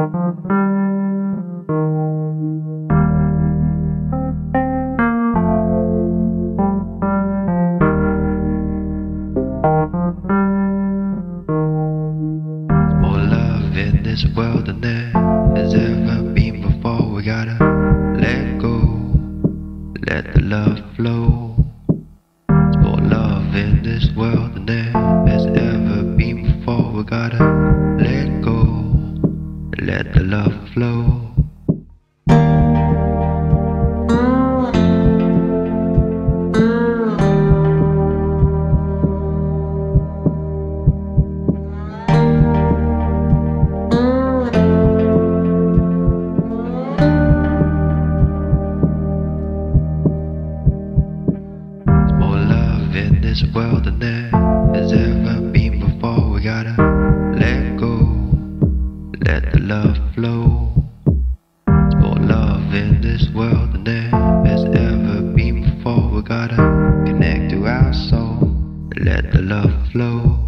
More love in this world than there has ever been before. We gotta let go, let the love flow. There's more love in this world than there has ever been before. We gotta let go, let the love flow. In this world than there has ever been before. We gotta let go, let the love flow. There's more love in this world than there has ever been before. We gotta connect to our soul, let the love flow.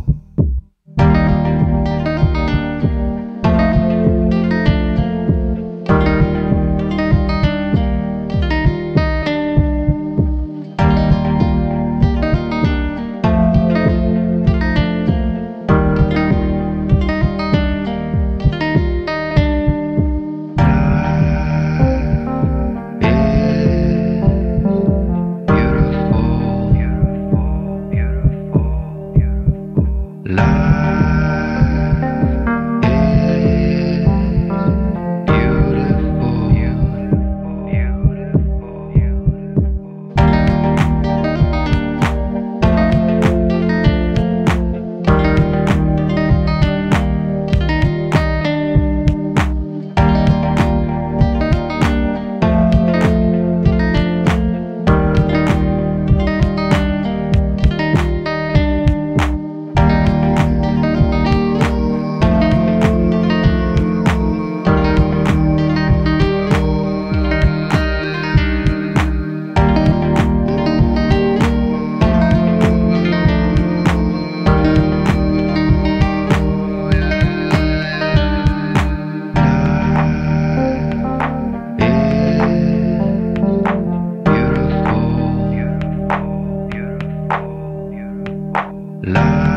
Love.